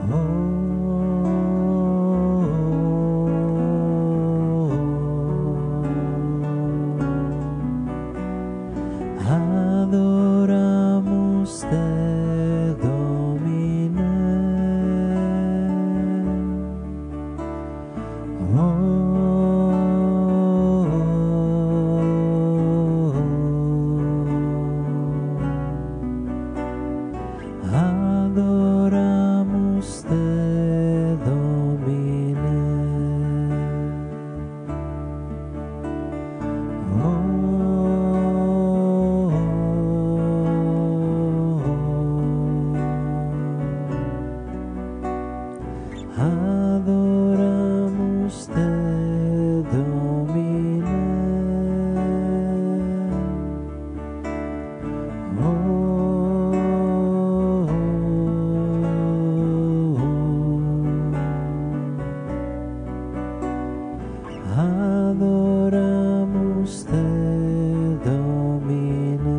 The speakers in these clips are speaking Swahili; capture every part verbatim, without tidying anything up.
Adoramos te, Domine. Adoramos te, Domine. Adoramos te, Domine. Adoramos te, Domine.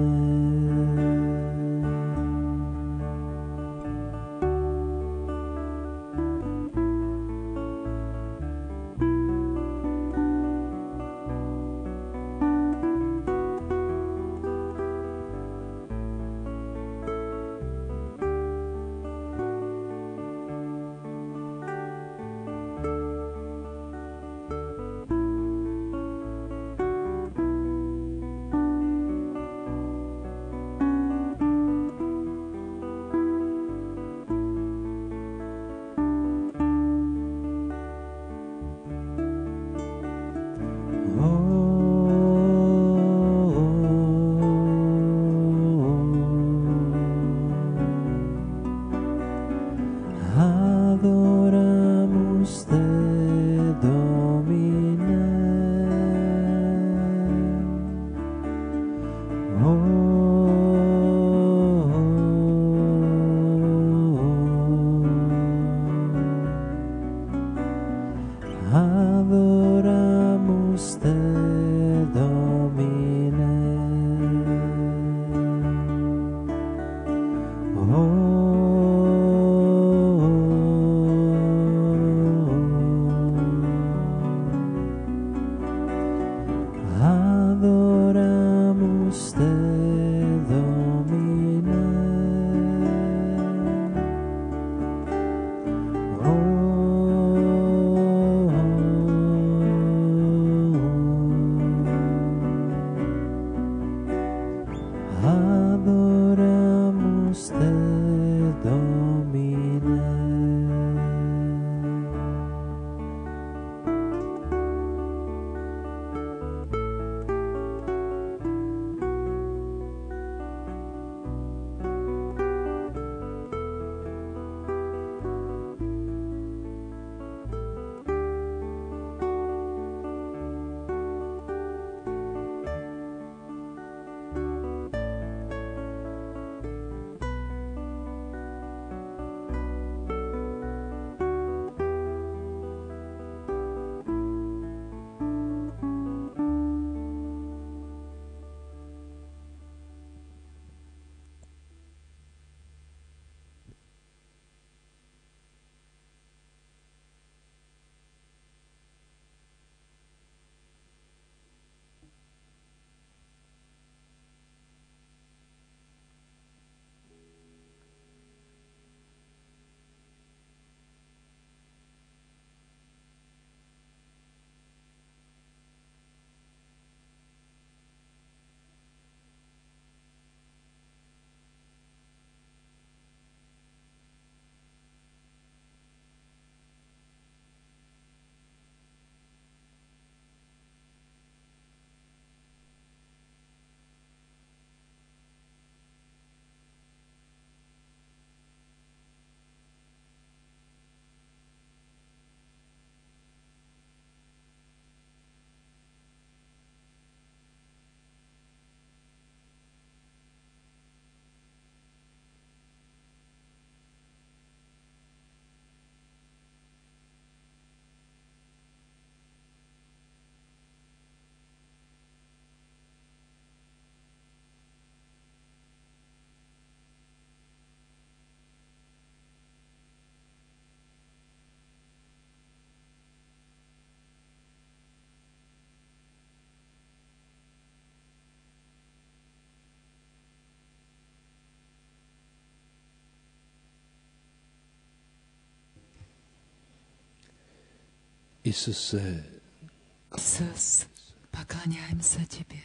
Isuse, Isus, poklanjam se Тебе.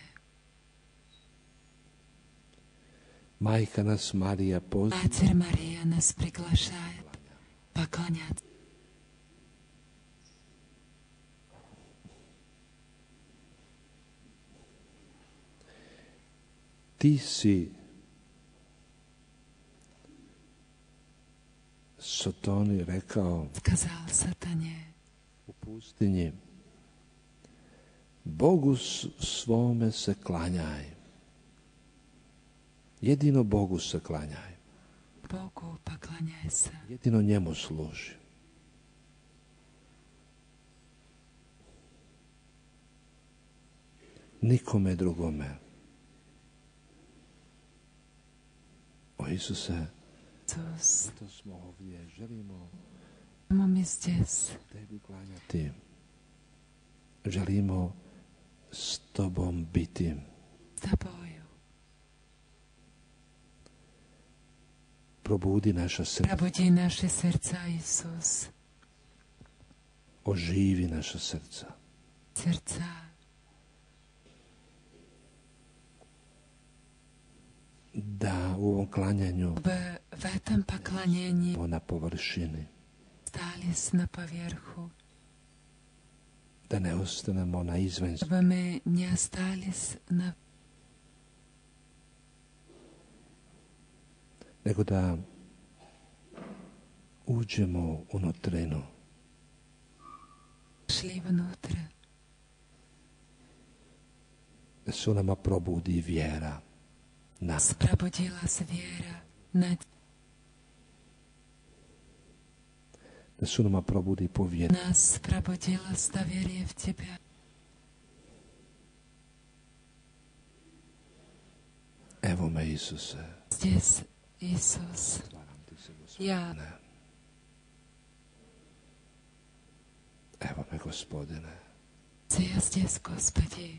Majka nas Marija poziva Матерь Мария нас приглашает поклоняться. Ti si Sotoni rekao Сказал Сатане, u pustinji, Bogu s- svome se klanjaj. Jedino Bogu se klanjaj. Богу поклоняйся. Jedino njemu služi. Nikome drugome. O Isuse, Иисус, to smo ovdje, želimo почему мы здесь? tebi klanjati. Želimo s tobom biti. С Тобою. Probudi naša srca, Пробуди наши сердца, Иисус. oživi naša srca. Сердца. Da u ovom klanjanju Чтобы в этом поклонении na površini, остались на поверху. da ne ostanemo na izvensku, Чтобы мы не остались на... nego da uđemo unutrinu, Шли внутрь. da se u nama probudi vjera, nas, Пробудилась вера. Над... da se u nama probudi povjerenje. Нас пробудилось доверие в Тебя. Evo me Isuse, Здесь, Иисус. stvaram ti se Я Gospodine. Evo me Gospodine. Я здесь, Господи.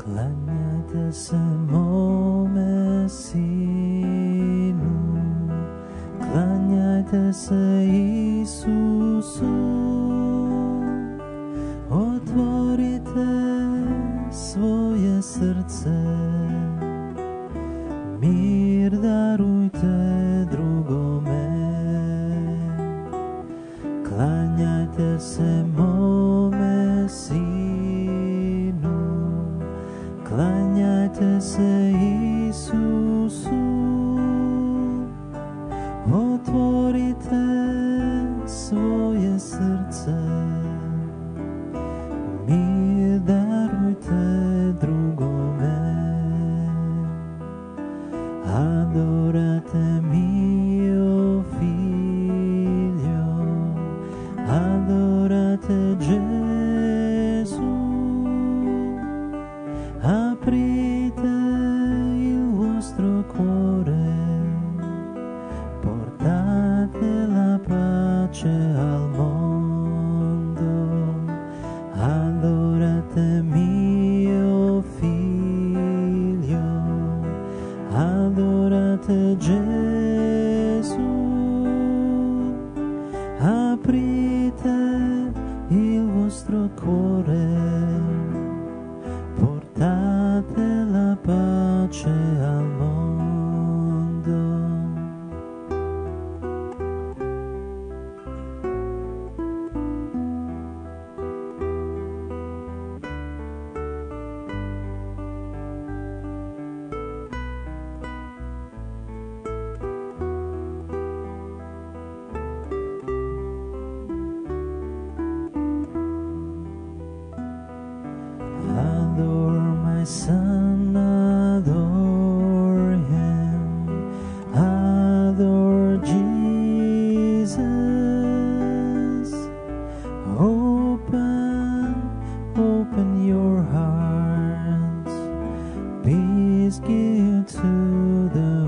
Kláňajte se móme Synu, kláňajte se Isusu, otvorite svoje srdce, mír darujte drugome. Kláňajte se móme Synu, kláňajte se Isusu, otvorite svoje srdce, mír darujte drugome. Adorate mio figlio, adorate Gesù, aprite il vostro cuore, portate la pace al mondo. Adorate mio figlio, adorate Gesù, aprite il vostro cuore, portate la pace al mondo. Adore my son, adore him, adore Jesus. Open, open your hearts, peace give to the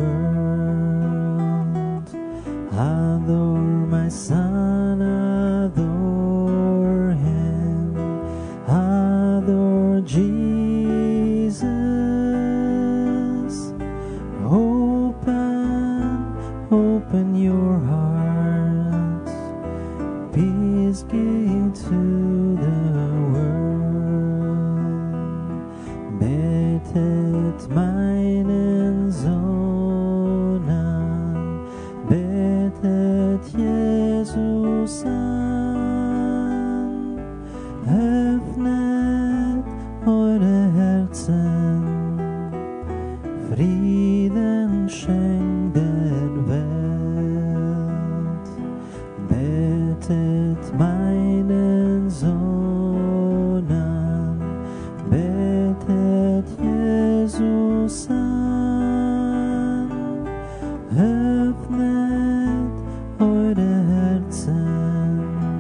world. Adore my son, adore him, adore Jesus. Open, open your hearts, peace give to the world. Betet meinen Sohn, betet Jesus an, öffnet eure Herzen, Frieden schenkt der Welt. Betet meinen Sohn an, betet Jesus an, öffnet eure Herzen,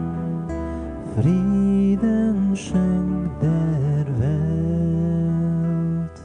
Frieden schenkt der Welt.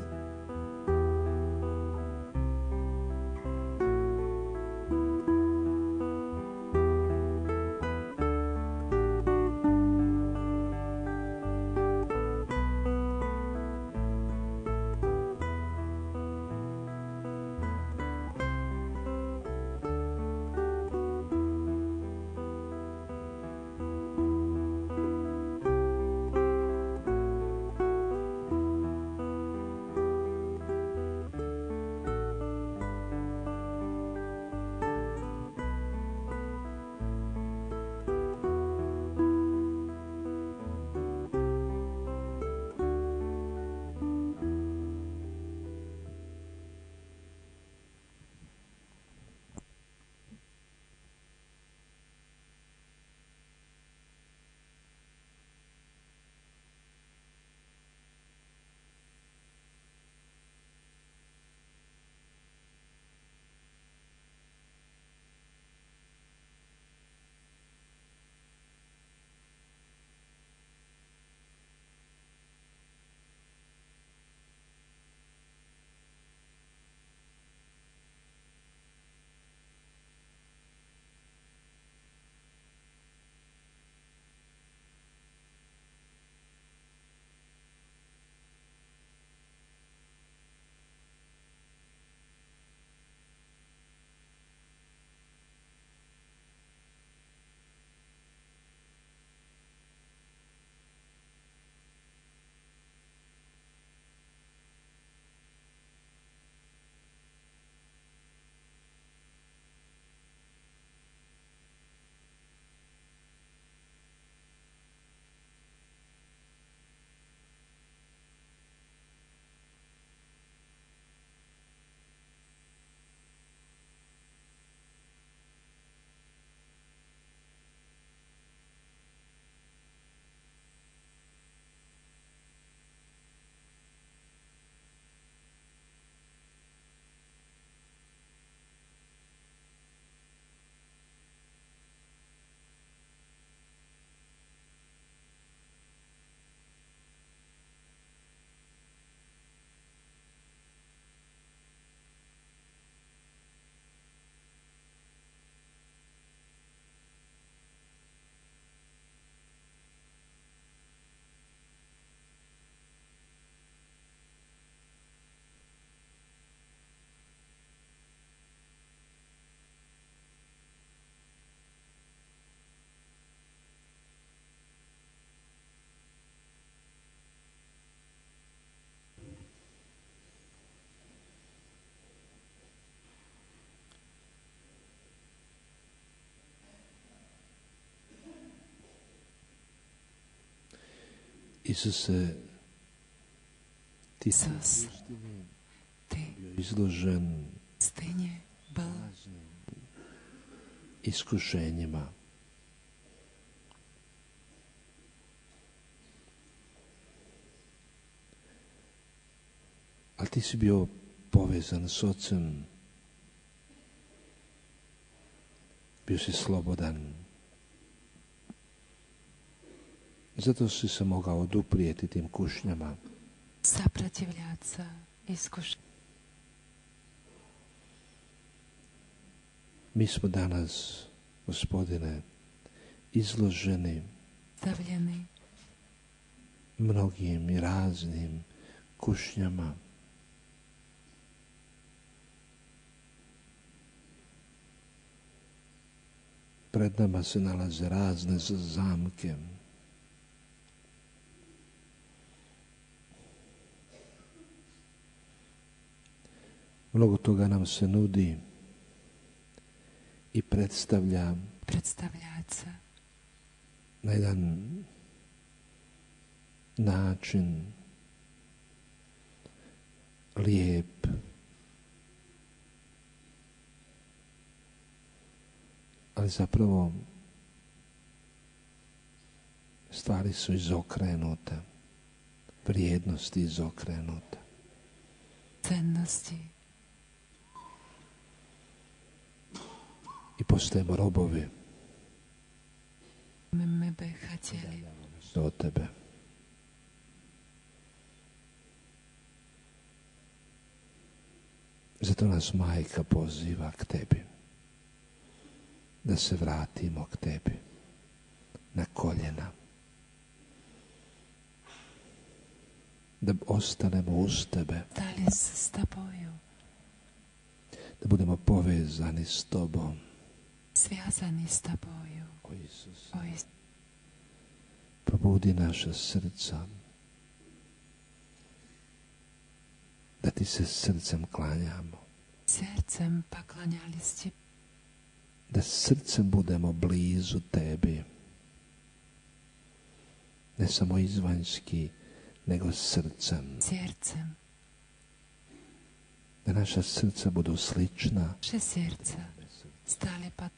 Isuse, ti si Isus, ty bio izložen stejně byl iskušenjima. Ali ti si bio povezan s Ocem. Bio si slobodan. Zato si se mogao oduprijeti tim kušnjama. сопротивляться искушению. Mi smo danas, Gospodine, izloženi Ставлены mnogim i raznim kušnjama. Pred nama se nalaze razne zamke. Mnogo toga nam se nudi i predstavlja представляться na jedan način lijep, ali zapravo stvari su izokrenute, vrijednosti izokrenute. ценности. I postajemo robovi Мы, мы бы хотели do tebe. Zato nas Majka poziva k tebi, da se vratimo k tebi na koljena, da ostanemo uz tebe, остались с тобою, da budemo povezani s tobom. связаны с тобою. O Isus, О, Ис- probudi naša srca, da ti se srcem klanjamo, сердцем поклонялись тебе, da srcem budemo blizu tebi, ne samo izvanjski, nego srcem, сердцем. da naša srca budu slična Naše сердца стали под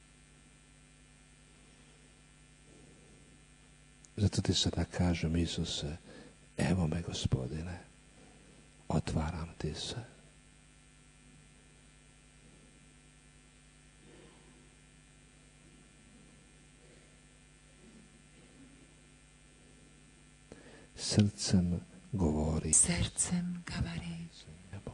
Zato ti sada kažem, Isuse, evo me, Gospodine, otvaram ti se. Srcem govori. сердцем говори. Nebo.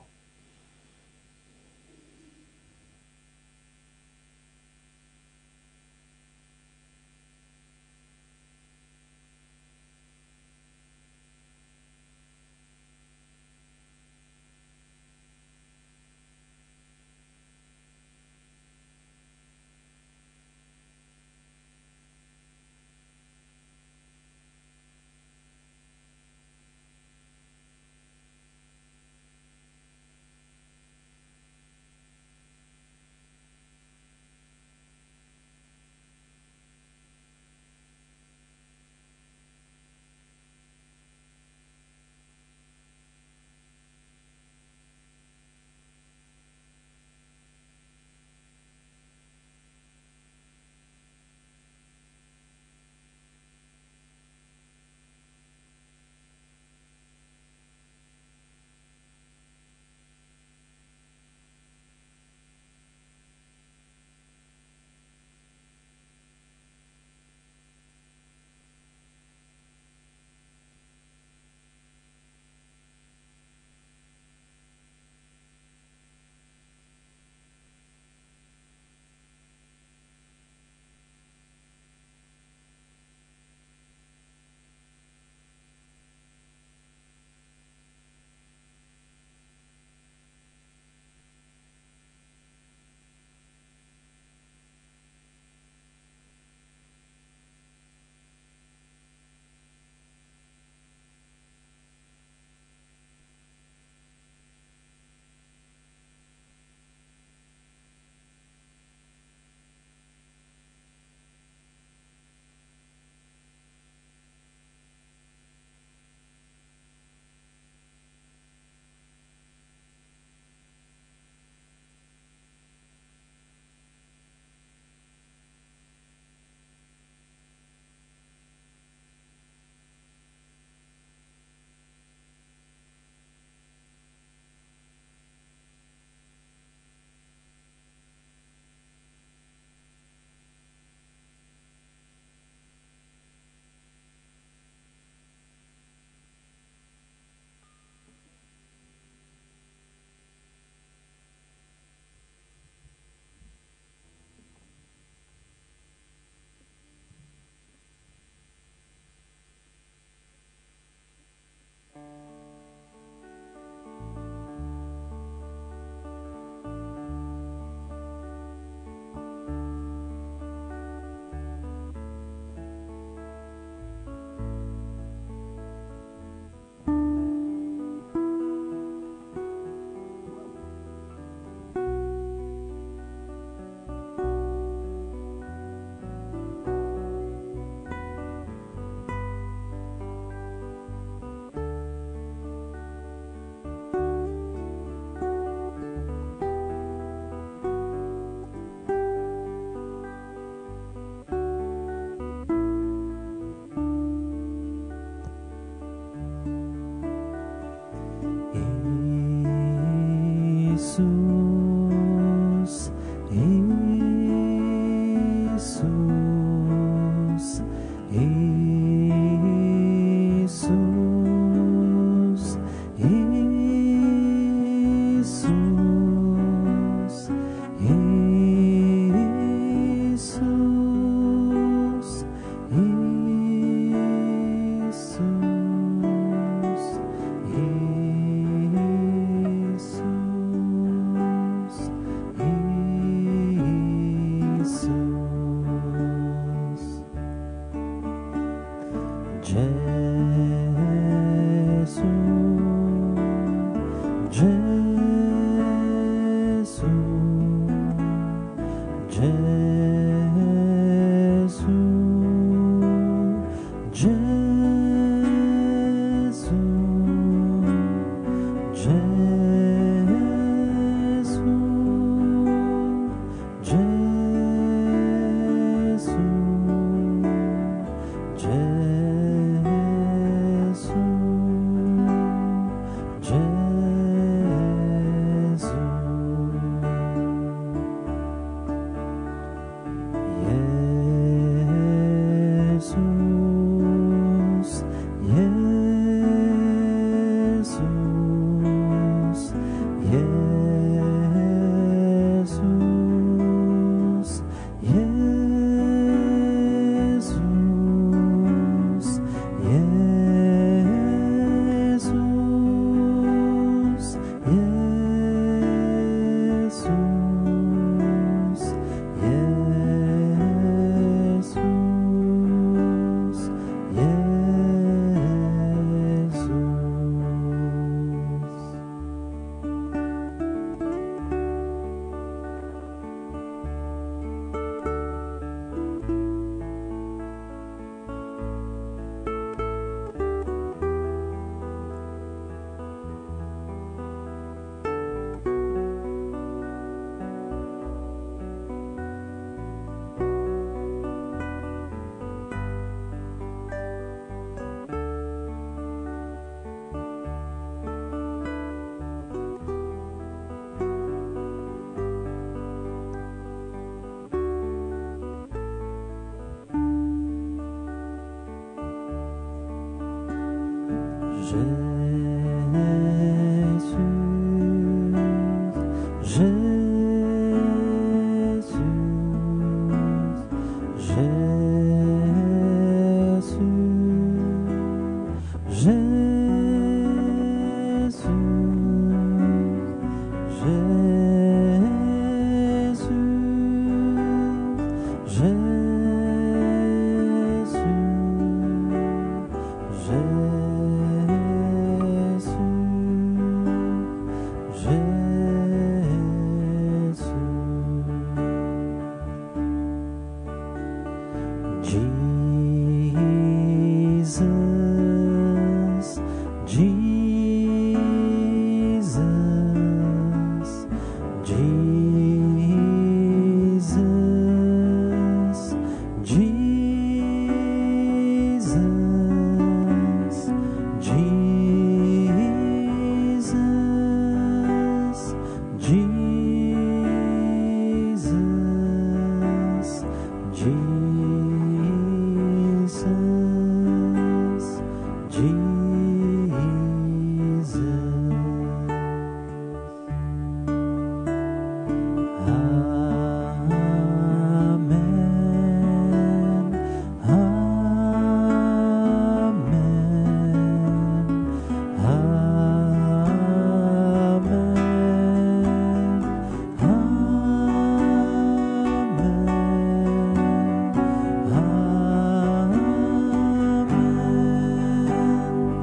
Amen.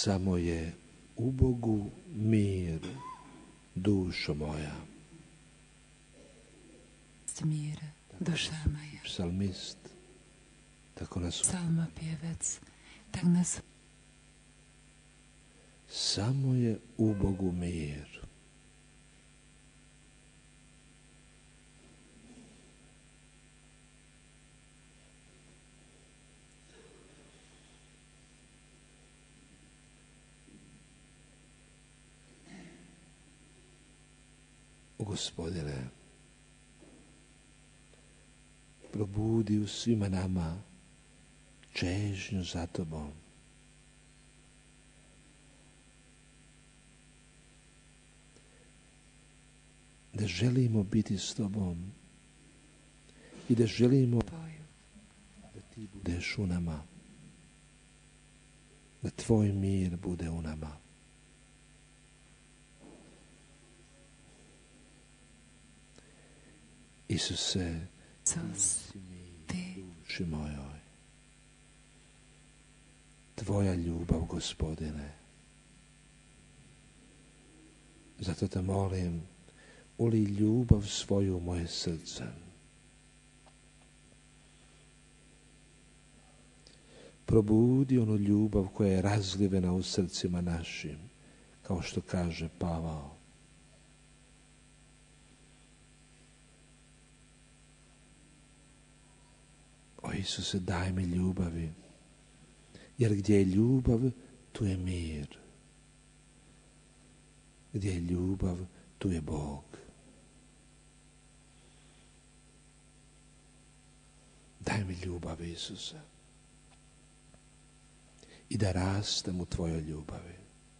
Samo je u Bogu mir, dušo moja. Mir, duša moja. Psalmist tako nas... Psalmopjevec tak nas... Samo je u Bogu mir. Gospodine, probudi u svima nama čežnju za Tobom. Da želimo biti s Tobom i da želimo da Ti budeš u nama, da Tvoj mir bude u nama. Isuse, Isus, Ti, duši mojoj, Tvoja ljubav, Gospodine. Zato te molim, uli ljubav svoju u moje srce. Probudi onu ljubav koja je razlivena u srcima našim, kao što kaže Pavao. O Isuse, daj mi ljubavi, jer gdje je ljubav, tu je mir. Gdje je ljubav, tu je Bog. Daj mi ljubav, Isuse, i da rastem u Tvojoj ljubavi.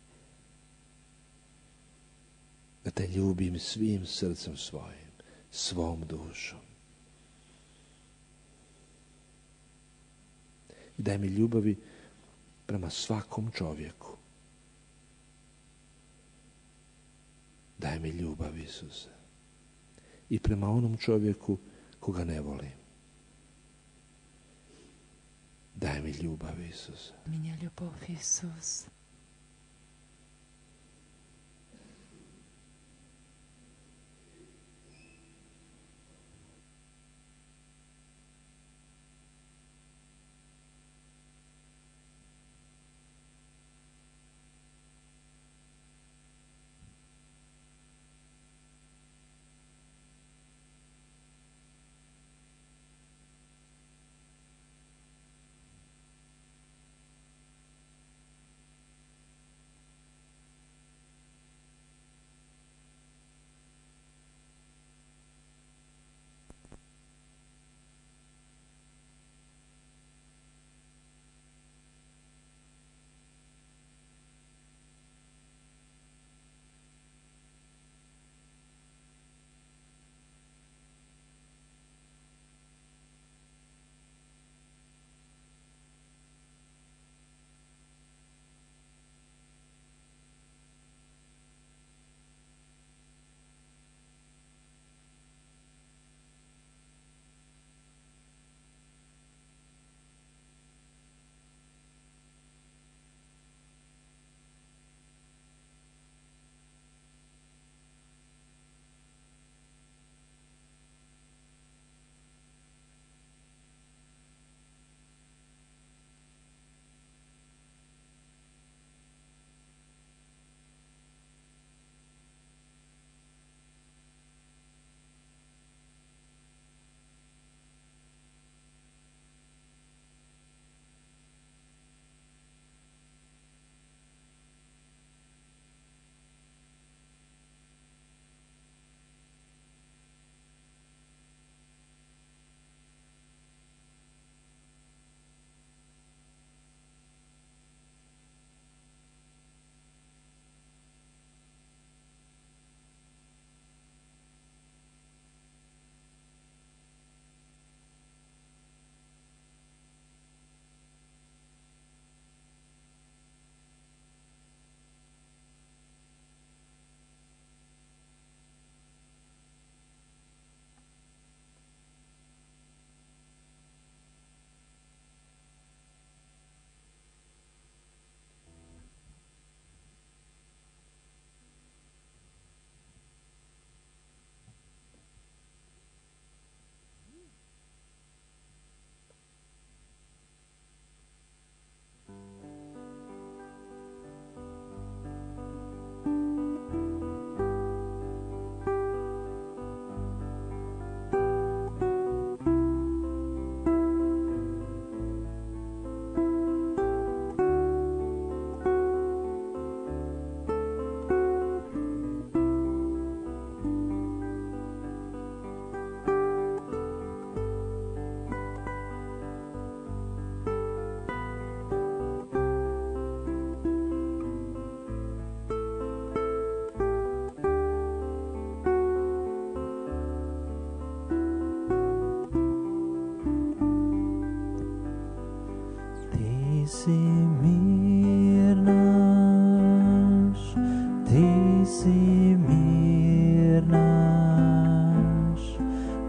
Da Te ljubim svim srcem svojim, svom dušom. I daj mi ljubavi prema svakom čovjeku. Daj mi ljubav, Isuse, i prema onom čovjeku koga ne volim. Daj mi ljubav, Isuse. Minha ljubov, Isus.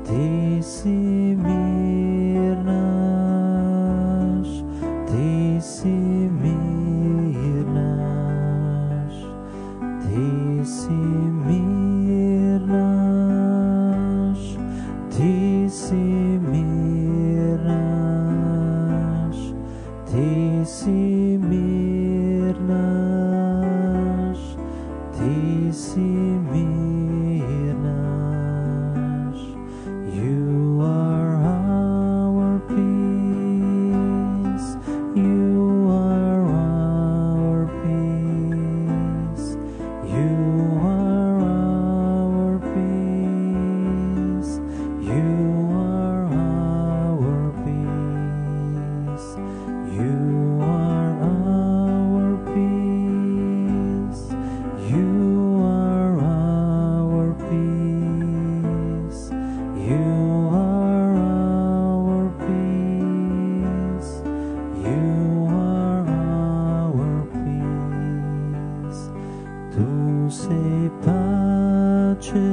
Ty si mír náš, Ty si mír náš, Ty si mír náš, Ty si mír náš, Ty si mír náš, Ty si mír náš. You are our peace, You are our peace, You are our peace, You are our peace, You are our peace, You are our peace, You are our peace, You are our peace. Tu sei pace,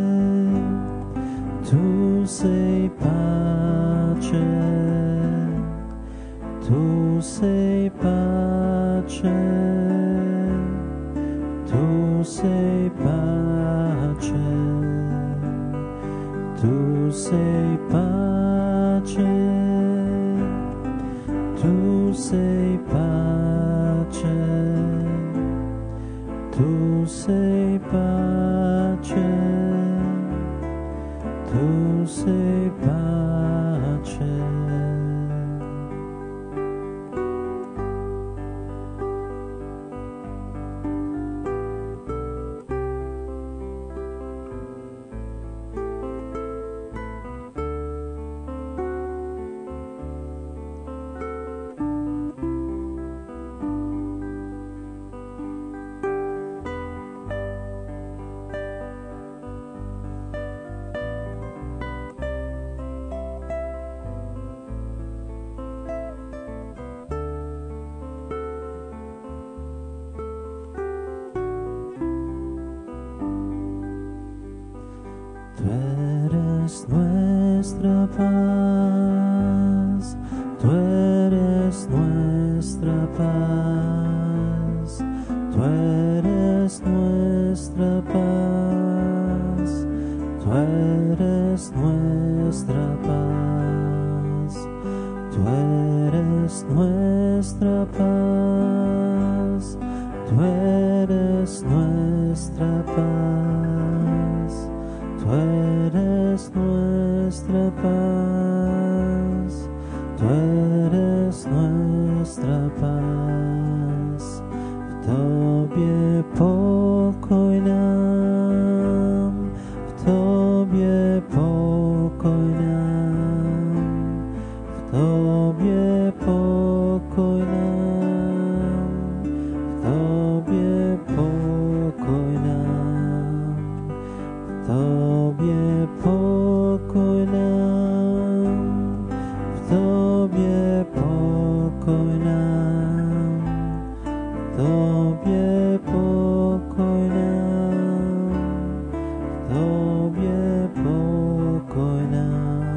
Tu sei pace, Tu sei pace, Tu sei pace, Tu sei pace, Tu sei pace, Tu sei pace, Tu sei pace. Tú eres nuestra paz, Tú eres nuestra paz, Tú eres nuestra paz, Tú eres nuestra paz, Tú eres nuestra paz, Tú eres nuestra paz, Tú eres nuestra paz, Tú eres nuestra paz. W Tobie pokoj nam, w Tobie pokoj nam, w Tobie pokoj nam, w Tobie pokoj nam, w Tobie pokoj nam, w Tobie pokoj nam, w Tobie pokoj nam, w Tobie pokoj nam.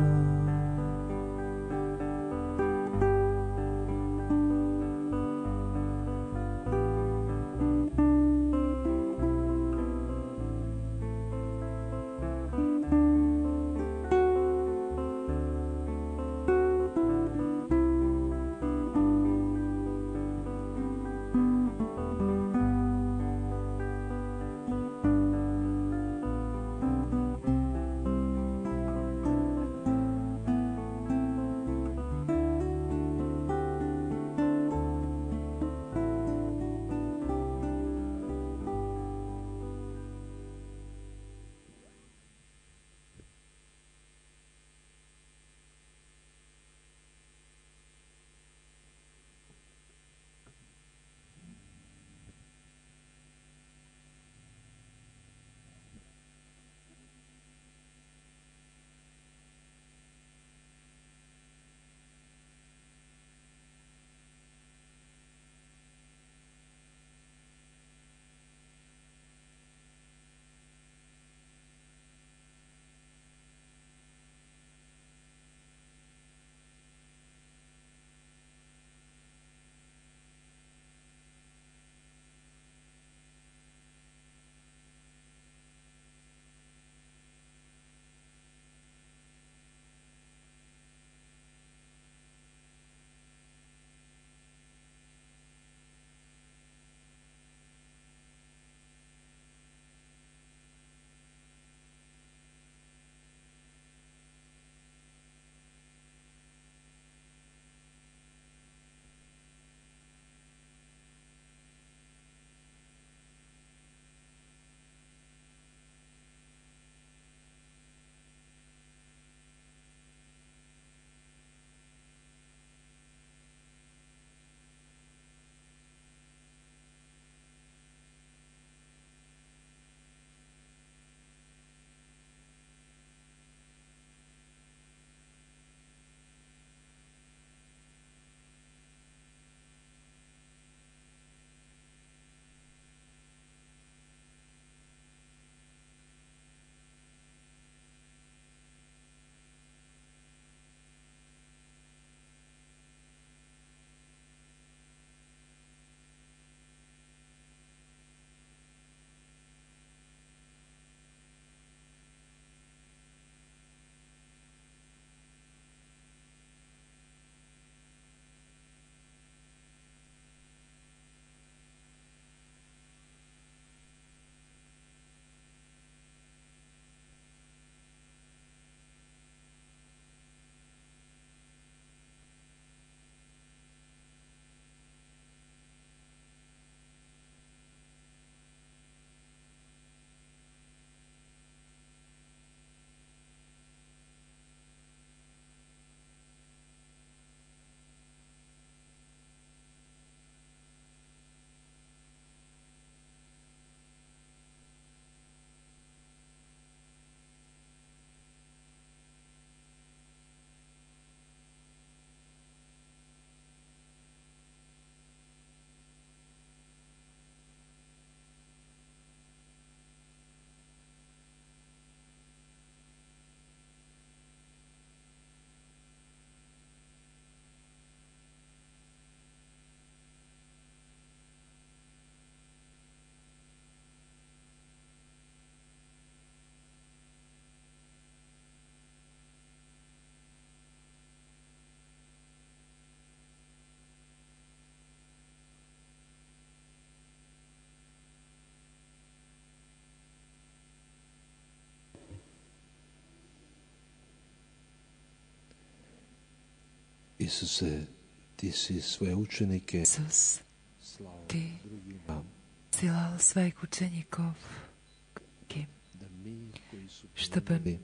Isuse, ti si svoje učenike Isus, slao ty drugima, silal svojich učeníkov, kým, da mi koji su чтобы primili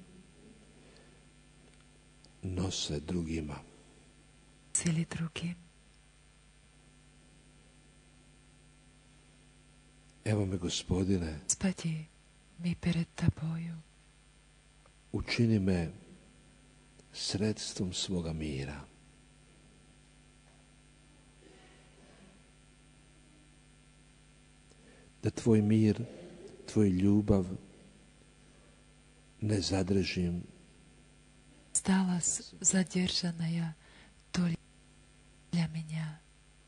nose drugima. sili drugim. Evo me, Gospodine, Spadi mi pred Tebою, učini me sredstvom svoga mira. Da tvoj mir, tvoj ljubav ne zadržim, stala zadержаная для меня,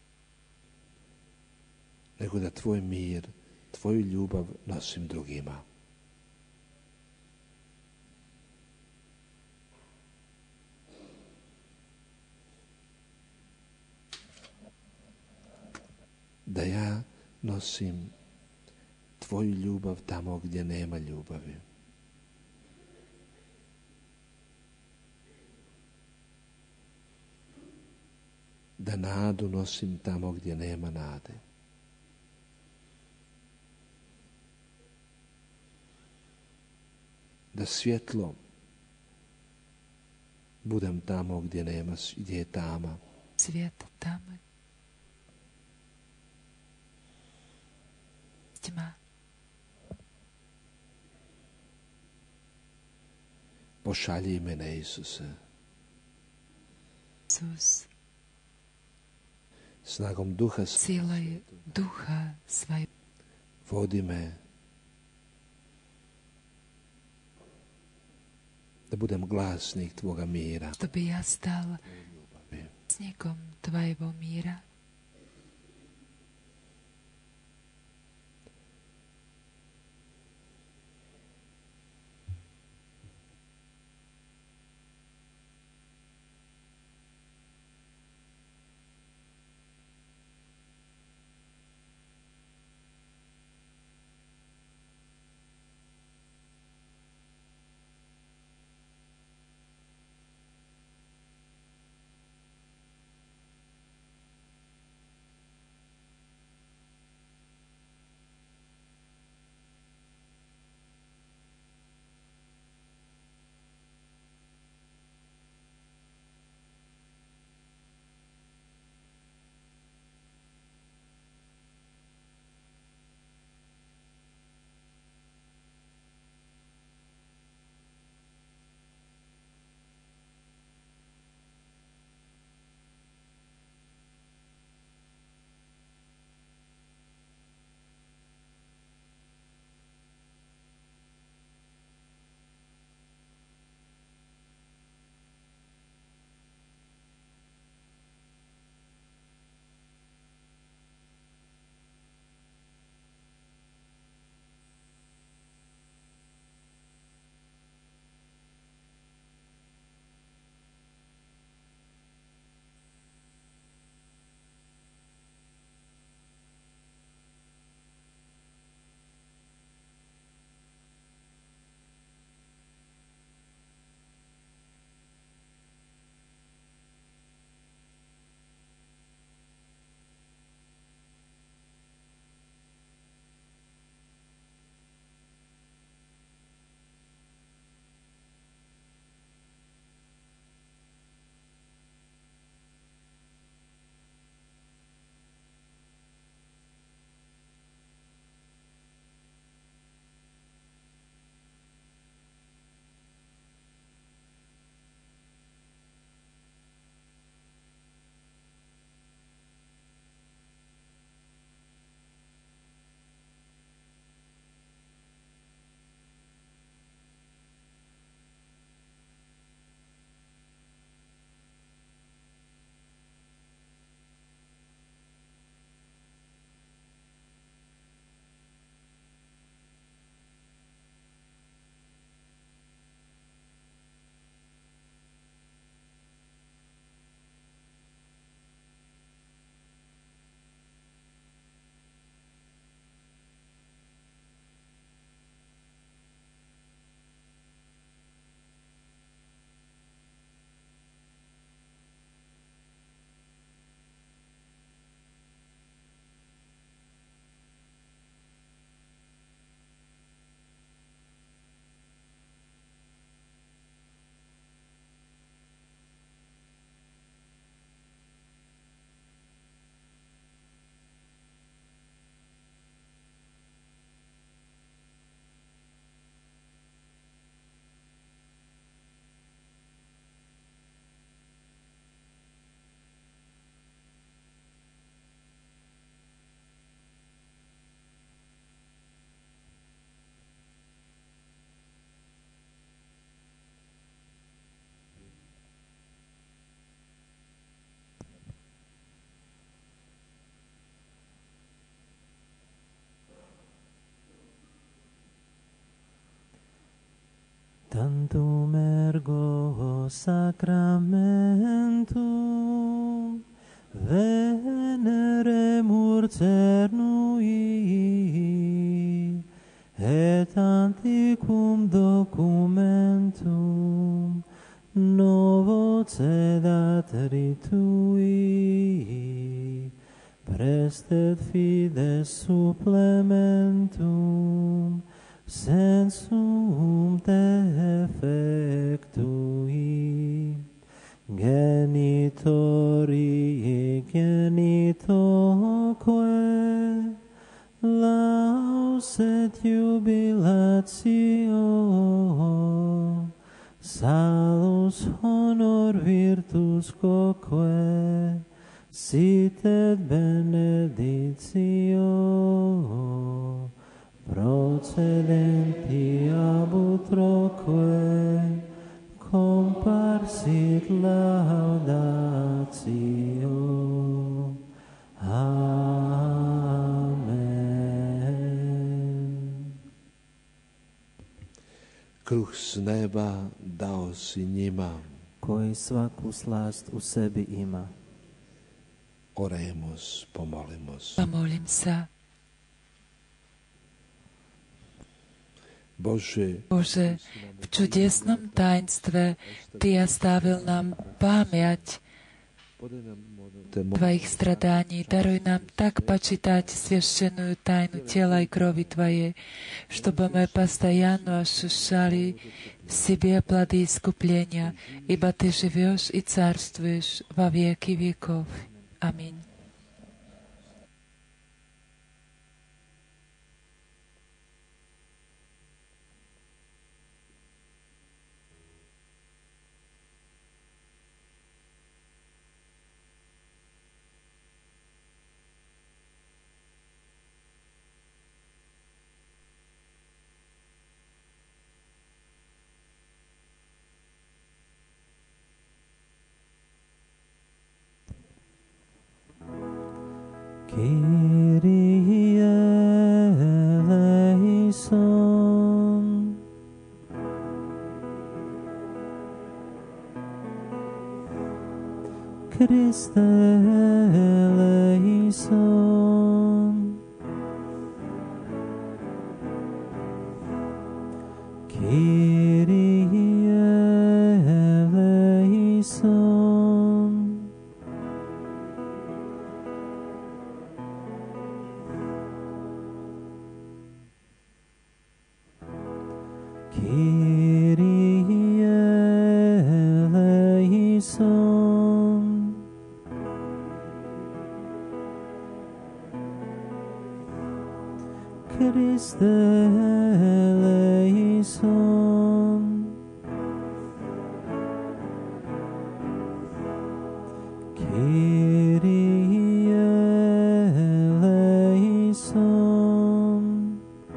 nego da tvoj mir, tvoju ljubav nosim drugima. Da ja nosim tvoju ljubav tamo gdje nema ljubavi. Da nadu nosim tamo gdje nema nade. Da svjetlo budem tamo gdje nema, gdje je tama. Свет там, тьма. Pošalji mene, Isuse, Иисус, snagom Duha силой Духа Своего, vodi me da budem glasnik tvoga mira. чтобы я стал сником Твоего мира, sacramentum ergo sacramentum veneremur cernui et antiquum documentum novo cedat ritui prestet fides supplementum sensum defectui genitori genitoque laus et jubilatio salus honor virtus quoque sit et beneditio procedenti ab utroque comparsit laudatio. Amen. Kruh s neba dao si njima. Koji svaku slast u sebi ima. Oremus, pomolimo se. Pomolím sa. Bože, Bože, v čudesnom tajnstve Ty nastavil nám pamäť Tvojich stradání. Daruj nám tak почитать священную тайну тела и крови Твоей, чтобы мы постоянно ощущали в себе плоды искупления, ибо Ты живешь и царствуешь во веки веков. Аминь. Kyrie eleison. Christe eleison. Kyrie eleison. Kyrie eleison. Christe eleison. Kyrie eleison.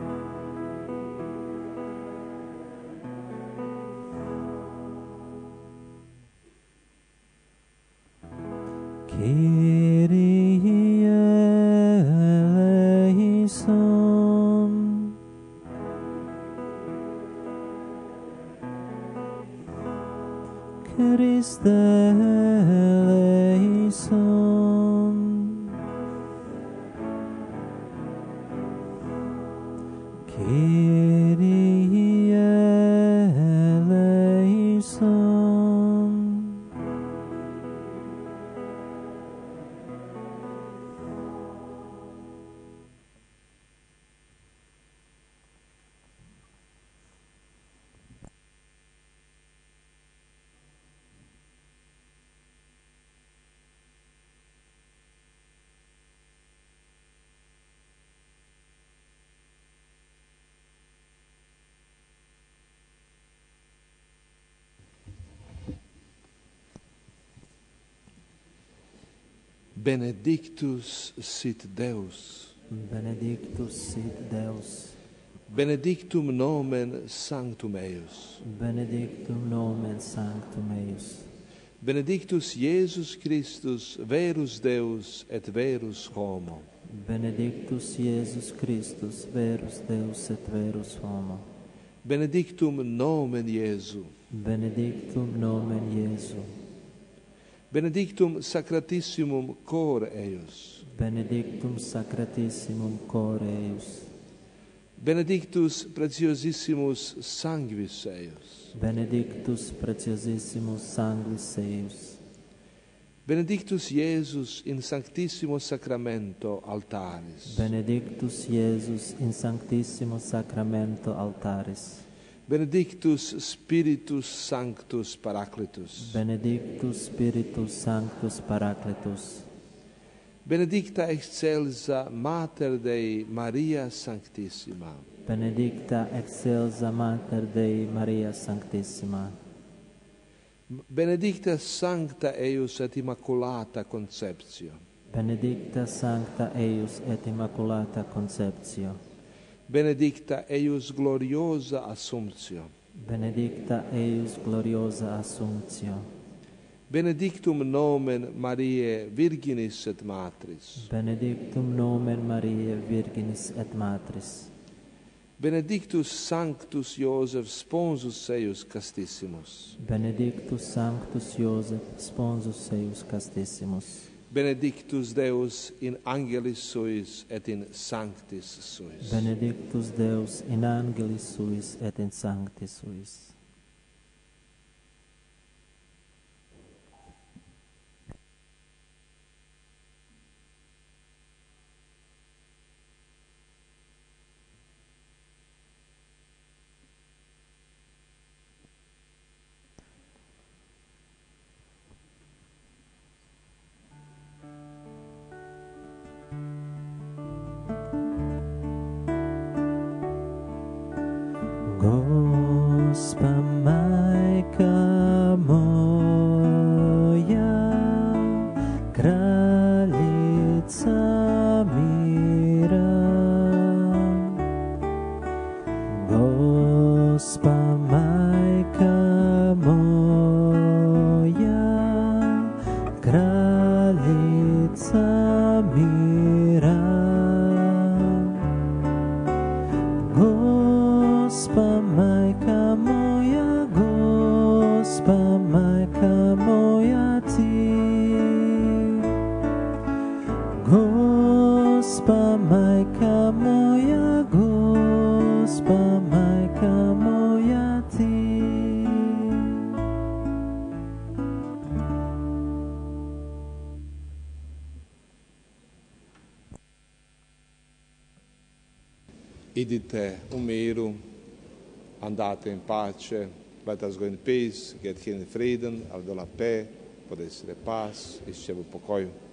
Kyrie eleison. Christe eleison. Kyrie eleison. Benedictus sit Deus. Benedictus sit Deus. Benedictum nomen sanctum eius. Benedictum nomen sanctum eius. Benedictus Iesus Christus, verus Deus et verus homo. Benedictus Iesus Christus, verus Deus et verus homo. Benedictum nomen Iesu. Benedictum nomen Iesu. Benedictum sacratissimum cor eius. Benedictum sacratissimum cor eius. Benedictus preciosissimus sanguis eius. Benedictus preciosissimus sanguis eius. Benedictus Iesus in sanctissimo sacramento altaris. Benedictus Iesus in sanctissimo sacramento altaris. Benedictus Spiritus Sanctus Paracletus. Benedictus Spiritus Sanctus Paracletus. Benedicta excelsa Mater Dei Maria Sanctissima. Benedicta excelsa Mater Dei Maria Sanctissima. Benedicta Sancta eius et Immaculata Conceptio. Benedicta Sancta eius et Immaculata Conceptio. Benedicta eius gloriosa Assumptio. Benedicta eius gloriosa Assumptio. Benedictum nomen Mariae Virginis et Matris. Benedictum nomen Mariae Virginis et Matris. Benedictus Sanctus Iosef Sponsus eius castissimus. Benedictus Sanctus Iosef Sponsus eius castissimus. Benedictus Deus in angelis suis et in sanctis suis. Benedictus Deus in angelis suis et in sanctis suis. Gospa Majka moja, kraljica mira. Gospa Majka moja, kraljica mira. Gospa Majka moja, Gospa Majka moja ti. Gospa Majka moja, Gospa Majka moja ti. Idite um miru, andate in pace, let us go in peace, get here in freedom, al do la paix, pod essere paz, i šebu pokoju.